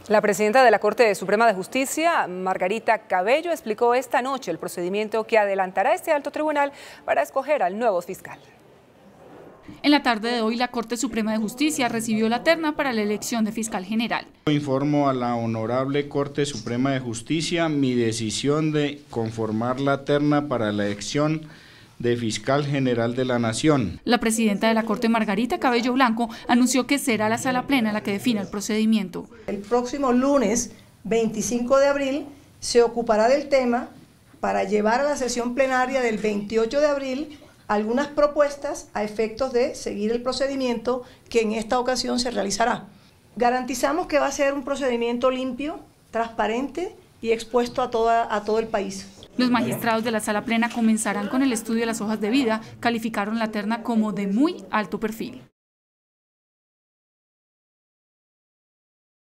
La presidenta de la Corte Suprema de Justicia, Margarita Cabello, explicó esta noche el procedimiento que adelantará este alto tribunal para escoger al nuevo fiscal. En la tarde de hoy, la Corte Suprema de Justicia recibió la terna para la elección de fiscal general. Informo a la Honorable Corte Suprema de Justicia mi decisión de conformar la terna para la elección de fiscal general de la Nación. La presidenta de la Corte, Margarita Cabello Blanco, anunció que será la Sala Plena la que defina el procedimiento. El próximo lunes 25 de abril se ocupará del tema para llevar a la sesión plenaria del 28 de abril algunas propuestas a efectos de seguir el procedimiento que en esta ocasión se realizará. Garantizamos que va a ser un procedimiento limpio, transparente y expuesto a todo el país. Los magistrados de la Sala Plena comenzarán con el estudio de las hojas de vida, calificaron la terna como de muy alto perfil.